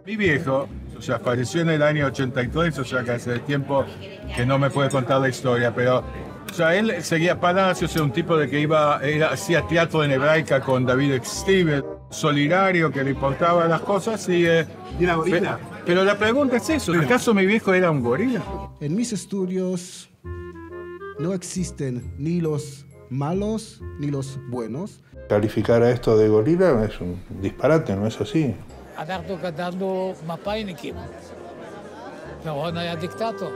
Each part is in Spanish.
Mi viejo, o sea, falleció en el año 83, o sea, que hace tiempo que no me puede contar la historia, pero, o sea, él seguía Palacios, era un tipo de que hacía teatro en hebraica con David Stevens, solidario, que le importaban las cosas y... ¿Y una gorila? Pero la pregunta es eso, ¿acaso mi viejo era un gorila? En mis estudios no existen ni los malos ni los buenos. Calificar a esto de gorila es un disparate, ¿no es así? אנחנו גדלנו מפא"יניקים, ורון היה דיקטטור.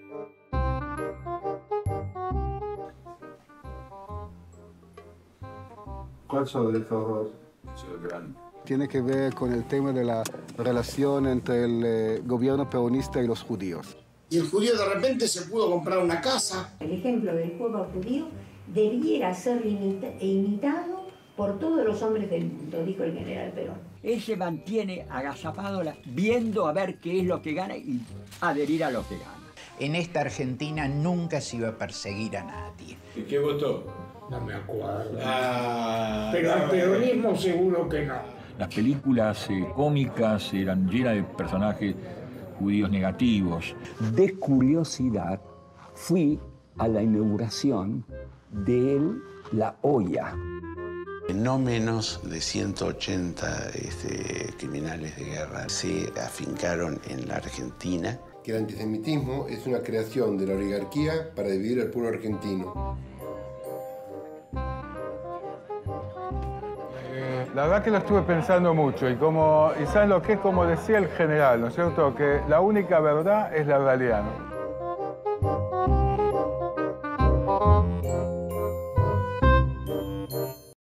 ¿Cuál son de todos? Tiene que ver con el tema de la relación entre el gobierno peronista y los judíos. Y el judío de repente se pudo comprar una casa. El ejemplo del pueblo judío debiera ser imitado por todos los hombres del mundo, dijo el general Perón. Él se mantiene agazapado viendo a ver qué es lo que gana y adherir a lo que gana. En esta Argentina nunca se iba a perseguir a nadie. ¿Y qué votó? No me acuerdo. Pero al peronismo seguro que no. Las películas cómicas eran llenas de personajes judíos negativos. De curiosidad, fui a la inauguración de La Hoya. No menos de 180 criminales de guerra se afincaron en la Argentina. Que el antisemitismo es una creación de la oligarquía para dividir al pueblo argentino. La verdad que lo estuve pensando mucho y ¿saben lo que es? Como decía el general, ¿no es cierto? Que la única verdad es la realidad, ¿no?